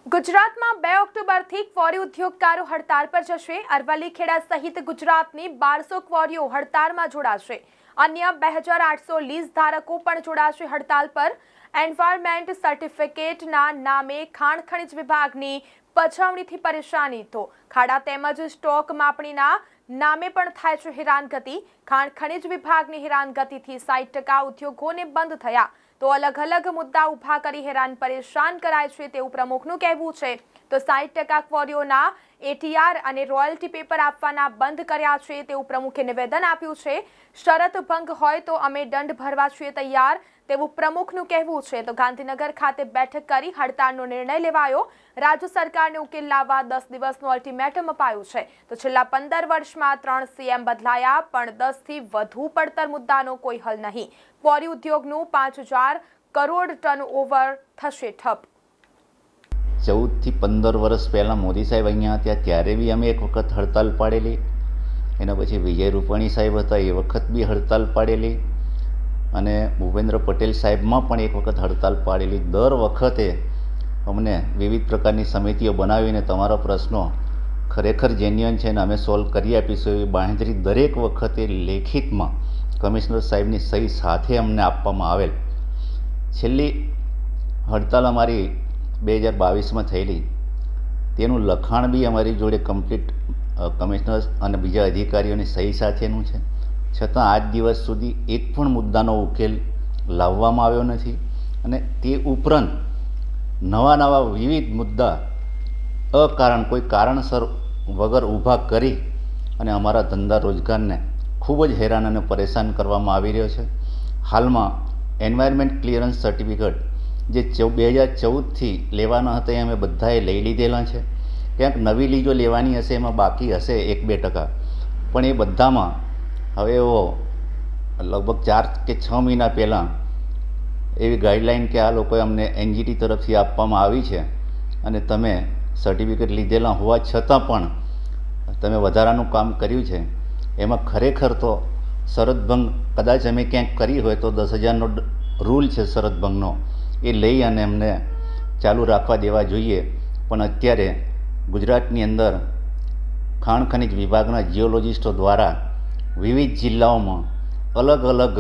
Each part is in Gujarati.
ગુજરાતમાં 2 ઓક્ટોબરથી ક્વોરી ઉદ્યોગકારો હડતાળ પર જશે। અરવલ્લી, ખેડા સહિત ગુજરાતની 1200 ક્વોરીઓ હડતાળમાં જોડાશે। અન્ય 2800 લીઝ ધારકો પણ જોડાશે હડતાળ પર। એન્વાયરમેન્ટ સર્ટિફિકેટના નામે ખાણ ખનિજ વિભાગની પછાવણીથી પરેશાની તો ખાડા તેમજ સ્ટોક માપણીના નામે પણ થાય છે હેરાનગતિ। ખાણ ખનિજ વિભાગની હેરાનગતિથી 60% ઉદ્યોગોને બંધ થયા તો અલગ અલગ મુદ્દા ઉભા કરી હેરાન પરેશાન કરાય છે તેવું પ્રમુખનું કહેવું છે। તો 60% ક્વોરીઓના એટીઆર અને રોયલ્ટી પેપર આપવાના બંધ કર્યા છે તેવું પ્રમુખે નિવેદન આપ્યું છે। શરત ભંગ હોય તો અમે દંડ ભરવા છીએ તૈયાર તેવું પ્રમુખનું કહેવું છે। તો ગાંધીનગર ખાતે બેઠક કરી હડતાળનો નિર્ણય લેવાયો। રાજ્ય સરકારને ઉકેલ લાવવા 10 દિવસનું અલ્ટિમેટમ અપાયું છે। તો છેલ્લા 15 વર્ષમાં 3 સીએમ બદલાયા પણ 10થી વધુ પડતર મુદ્દાનો કોઈ હલ નહીં। ક્વોરી ઉદ્યોગનું 5000 કરોડ ટર્નઓવર થશે ઠપ। 14 થી 15 વર્ષ પહેલાં મોદી સાહેબ અહીંયા હતા ત્યારે બી અમે એક વખત હડતાલ પાડેલી। એના પછી વિજય રૂપાણી સાહેબ હતા એ વખત બી હડતાલ પાડેલી અને ભૂપેન્દ્ર પટેલ સાહેબમાં પણ એક વખત હડતાલ પાડેલી। દર વખતે અમને વિવિધ પ્રકારની સમિતિઓ બનાવીને તમારા પ્રશ્નો ખરેખર જેન્યુઅન છે ને અમે સોલ્વ કરી આપીશું એવી બાંહેધરી દરેક વખતે લેખિતમાં કમિશનર સાહેબની સહી સાથે અમને આપવામાં આવેલ। છેલ્લી હડતાલ અમારી 2022માં થયેલી તેનું લખાણ બી અમારી જોડે કમ્પ્લીટ કમિશનર અને બીજા અધિકારીઓની સહી સાથેનું છે, છતાં આજ દિવસ સુધી એક પણ મુદ્દાનો ઉકેલ લાવવામાં આવ્યો નથી અને તે ઉપરાંત નવા વિવિધ મુદ્દા અકારણ કોઈ કારણસર વગર ઊભા કરી અને અમારા ધંધા રોજગારને ખૂબ જ હેરાન અને પરેશાન કરવામાં આવી રહ્યો છે। હાલમાં એન્વાયરમેન્ટ ક્લિયરન્સ સર્ટિફિકેટ જે 2014થી લેવાના હતા એ અમે બધાએ લઈ લીધેલા છે। ક્યાંક નવી લીજો લેવાની હશે એમાં બાકી હશે 1-2%, પણ એ બધામાં હવે એવો લગભગ 4 કે 6 મહિના પહેલાં એવી ગાઈડલાઇન કે આ લોકોએ અમને એનજીટી તરફથી આપવામાં આવી છે અને તમે સર્ટિફિકેટ લીધેલા હોવા છતાં પણ તમે વધારાનું કામ કર્યું છે એમાં ખરેખર તો શરતભંગ કદાચ અમે ક્યાંક કરી હોય તો 10,000નો રૂલ છે શરતભંગનો, એ લઈ અને અમને ચાલુ રાખવા દેવા જોઈએ। પણ અત્યારે ગુજરાતની અંદર ખાણ ખનિજ વિભાગના જીઓલોજિસ્ટો દ્વારા વિવિધ જિલ્લાઓમાં અલગ અલગ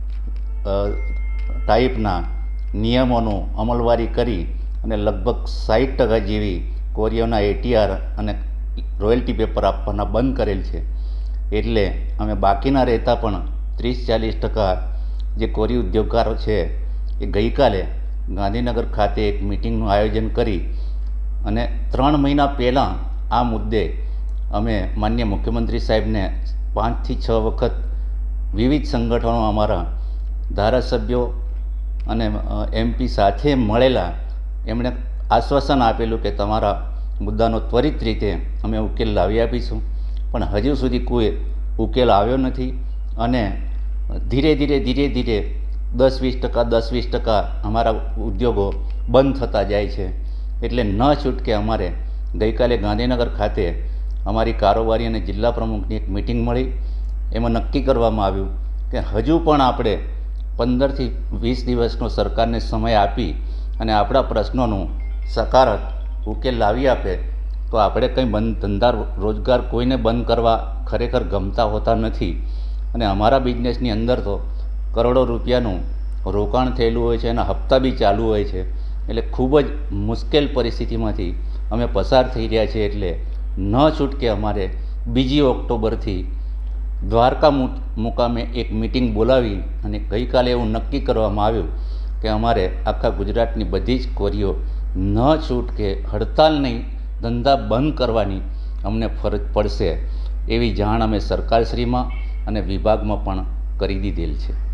ટાઈપના નિયમોનું અમલવારી કરી અને લગભગ 60% જેવી ક્વોરીઓના એટીઆર અને રોયલ્ટી પેપર આપવાના બંધ કરેલ છે। એટલે અમે બાકીના રહેતા પણ 30-40% જે ક્વોરી ઉદ્યોગકારો છે એ ગઈકાલે ગાંધીનગર ખાતે એક મિટિંગનું આયોજન કરી અને 3 મહિના પહેલાં આ મુદ્દે અમે માનનીય મુખ્યમંત્રી સાહેબને 5 થી 6 વખત વિવિધ સંગઠનો અમારા ધારાસભ્યો અને એમપી સાથે મળેલા। એમણે આશ્વાસન આપેલું કે તમારા મુદ્દાનો ત્વરિત રીતે અમે ઉકેલ લાવી આપીશું, પણ હજુ સુધી કોઈ ઉકેલ આવ્યો નથી અને ધીરે ધીરે 10-20% અમારા ઉદ્યોગો બંધ થતા જાય છે। એટલે ન છૂટકે અમારે ગઈકાલે ગાંધીનગર ખાતે અમારી કારોબારી અને જિલ્લા પ્રમુખની એક મિટિંગ મળી। એમાં નક્કી કરવામાં આવ્યું કે હજુ પણ આપણે 15 થી 20 દિવસનો સરકારને સમય આપી અને આપણા પ્રશ્નોનું સકારાત્મક ઉકેલ લાવી આપે તો આપણે કંઈ ધંધા રોજગાર કોઈને બંધ કરવા ખરેખર ગમતા હોતા નથી અને અમારા બિઝનેસની અંદર તો કરોડો રૂપિયાનું રોકાણ થયેલું હોય છે અને હપ્તા બી ચાલુ હોય છે। એટલે ખૂબ જ મુશ્કેલ પરિસ્થિતિમાંથી અમે પસાર થઈ રહ્યા છીએ। એટલે ન છૂટકે અમારે 2 ઓક્ટોબરથી દ્વારકા મુકામે એક મિટિંગ બોલાવી અને ગઈકાલે એવું નક્કી કરવામાં આવ્યું કે અમારે આખા ગુજરાતની બધી જ ક્વોરીઓ ન છૂટકે હડતાલ નહીં ધંધા બંધ કરવાની અમને ફરજ પડશે એવી જાણ અમે સરકારશ્રીમાં અને વિભાગમાં પણ કરી દીધેલ છે।